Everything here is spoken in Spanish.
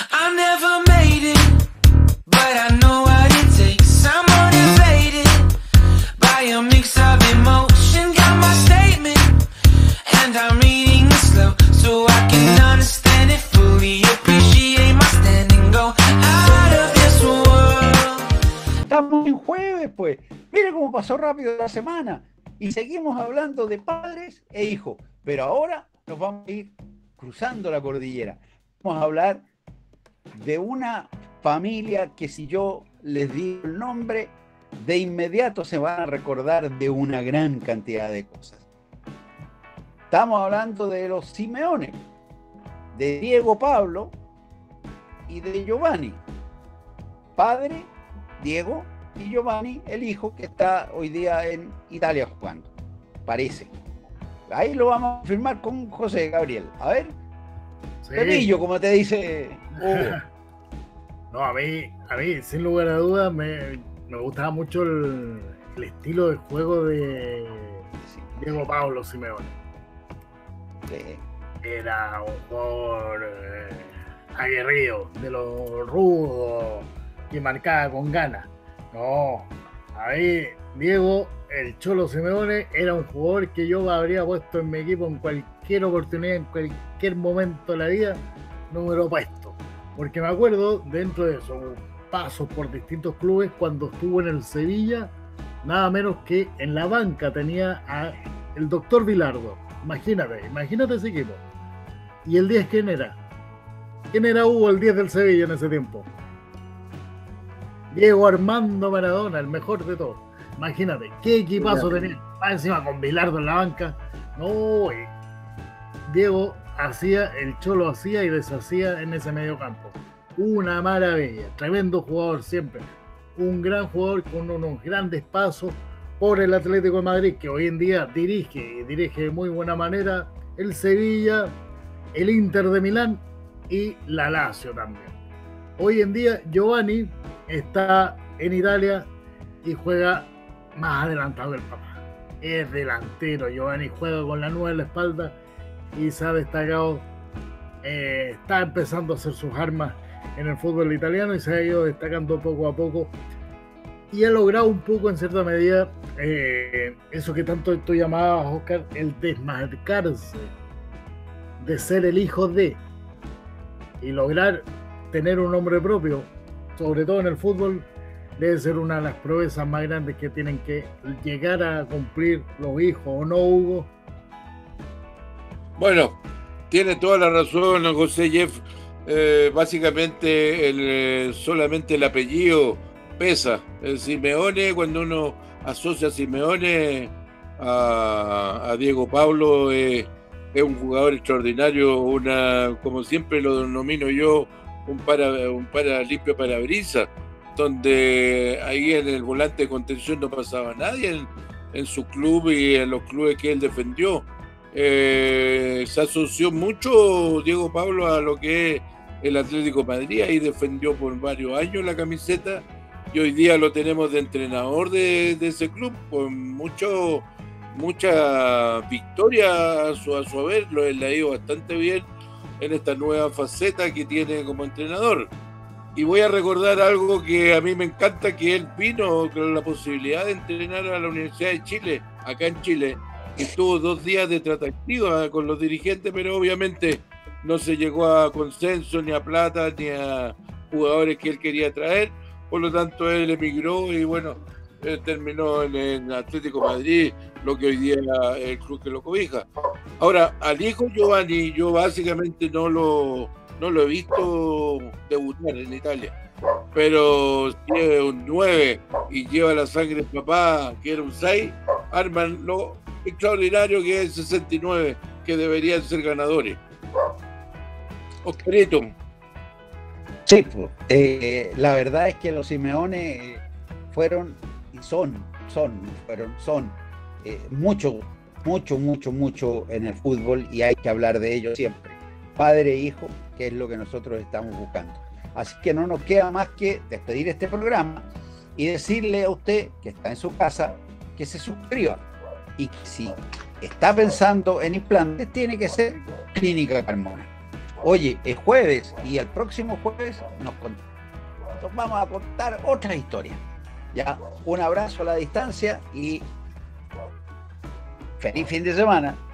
I never made it, but I know what it takes. I'm motivated by a mix of emotion. Got my statement, and I'm reading it slow so I can understand it fully. Appreciate my stand and go out of this world. Estamos en jueves, pues. Mire cómo pasó rápido la semana. Y seguimos hablando de padres e hijos. Pero ahora nos vamos a ir cruzando la cordillera. Vamos a hablar de una familia que, si yo les digo el nombre, de inmediato se van a recordar de una gran cantidad de cosas. Estamos hablando de los Simeone, de Diego Pablo y de Giovanni. Padre, Diego, y Giovanni, el hijo, que está hoy día en Italia jugando, parece. Ahí lo vamos a confirmar con José Gabriel. A ver, sí. Pepillo, como te dice Hugo. No, a mí, sin lugar a dudas, me gustaba mucho el estilo de juego de Diego Pablo Simeone. Sí. Era un jugador aguerrido, de los rudos, que marcaba con ganas. No, ahí Diego, el Cholo Simeone, era un jugador que yo habría puesto en mi equipo en cualquier oportunidad, en cualquier momento de la vida, número puesto. Porque me acuerdo, dentro de esos pasos por distintos clubes, cuando estuvo en el Sevilla, nada menos que en la banca tenía a el doctor Vilardo. Imagínate ese equipo. ¿Y el 10 quién era? ¿Quién era Hugo, el 10 del Sevilla en ese tiempo? Diego Armando Maradona, el mejor de todos. Imagínate, qué equipazo tenía. Más encima con Bilardo en la banca. No, Diego hacía, el Cholo hacía y deshacía en ese medio campo. Una maravilla, tremendo jugador siempre. Un gran jugador con unos grandes pasos por el Atlético de Madrid, que hoy en día dirige de muy buena manera el Sevilla, el Inter de Milán y la Lazio también. Hoy en día Giovanni está en Italia y juega más adelantado que el papá. Es delantero, Giovanni juega con la 9 en la espalda y se ha destacado, está empezando a hacer sus armas en el fútbol italiano y se ha ido destacando poco a poco y ha logrado un poco, en cierta medida, eso que tanto tú llamabas, Oscar, el desmarcarse de ser el hijo de, y lograr tener un nombre propio, sobre todo en el fútbol, debe ser una de las proezas más grandes que tienen que llegar a cumplir los hijos, ¿o no, Hugo? Bueno, tiene toda la razón, José Jeff. Básicamente solamente el apellido pesa. El Simeone, cuando uno asocia a Simeone a Diego Pablo, es un jugador extraordinario, como siempre lo denomino yo, un para limpio parabrisas, donde ahí en el volante de contención no pasaba nadie en su club y en los clubes que él defendió. Se asoció mucho Diego Pablo a lo que es el Atlético de Madrid, ahí defendió por varios años la camiseta y hoy día lo tenemos de entrenador de ese club con mucha victoria a su haber. Lo ha ido bastante bien en esta nueva faceta que tiene como entrenador. Y voy a recordar algo que a mí me encanta, que él vino con la posibilidad de entrenar a la Universidad de Chile, acá en Chile, que tuvo 2 días de tratativa con los dirigentes, pero obviamente no se llegó a consenso, ni a plata, ni a jugadores que él quería traer. Por lo tanto, él emigró y bueno, terminó en el Atlético de Madrid, lo que hoy día es el club que lo cobija. Ahora, al hijo Giovanni, yo básicamente no lo he visto debutar en Italia, pero si es un 9 y lleva la sangre del papá, que era un 6, arman lo extraordinario que es el 69, que deberían ser ganadores. Oscarito. Sí, la verdad es que los Simeone fueron y son mucho en el fútbol, y hay que hablar de ellos siempre. Padre e hijo, que es lo que nosotros estamos buscando. Así que no nos queda más que despedir este programa y decirle a usted que está en su casa que se suscriba, y que si está pensando en implantes, tiene que ser Clínica Carmona. Oye, es jueves y el próximo jueves nos vamos a contar otras historias. Ya, un abrazo a la distancia y feliz fin de semana.